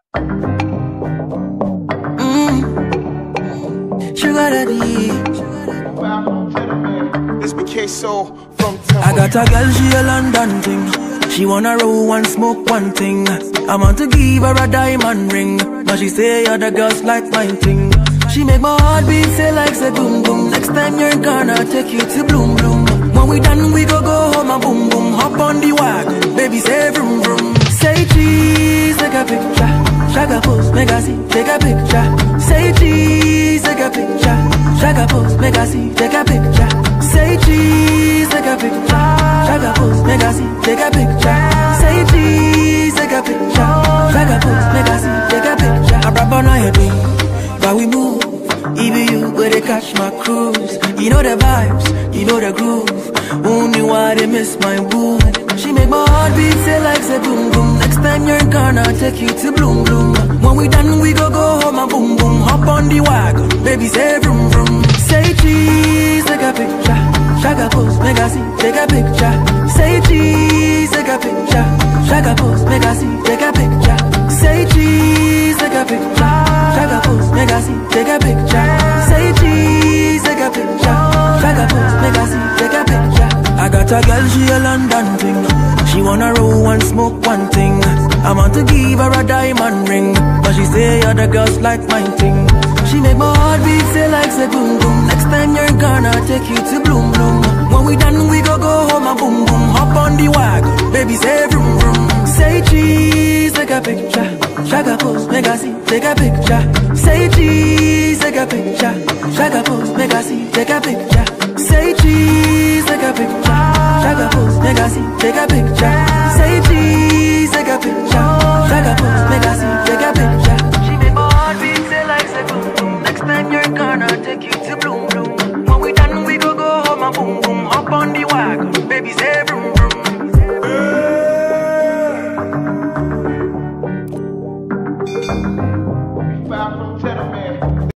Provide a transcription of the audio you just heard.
Sugar daddy. This BK so from I got a girl, she a London thing. She wanna roll and smoke one thing. I want to give her a diamond ring, but she say other girls like my thing. She make my heart beat say like say boom boom. Next time you're gonna take you to bloom bloom. When we done we go home and boom boom. Hop on the wagon, baby say vroom vroom. Say cheese, take a picture. Shaka pose, make I see, take a picture. Say cheese, take a picture. Shaka pose, make I see, take a picture. Say cheese, take a picture. Shaka pose, make I see, take a picture. Say cheese, take a picture. Shaka pose, make I see, take a picture. I rap on your thing, but we move. Even you, where they catch my cruise. You know the vibes, you know the groove. Only why they miss my boo. She make my heart beat say like say boom boom. Next time you're gonna take you to bloom bloom. When we done we go home and boom boom. Hop on the wagon, baby say vroom vroom. Say cheese, take a picture. Shaka pose, make I see, take a picture. Say cheese, take a picture. Shaka pose, make I see, take a picture. Say cheese, take a picture. Shaka pose, make I see, take a picture. Say cheese, take a picture. Shaka pose, make I see, take a picture. I got a girl, she a London thing. She wanna roll and smoke one thing. I want to give her a diamond ring, but she say other girls like my thing. She make my heart beat say like say boom boom. Next time you're gonna take you to bloom bloom. When we done we go home and boom boom. Hop on the wagon, baby say vroom vroom. Say cheese, take a picture. Shaka pose, make I see, take a picture. Say cheese, take a picture. Shaka pose, make I see, take a picture. Say cheese, take a picture. Shaka pose, make I see, take a picture. Say cheese, take a picture. Shaka pose, make I see, take a picture. She make my heart beat say like say boom boom. Next time you're gonna take you to bloom bloom. When we done we go home and boom boom. Hop on the wagon,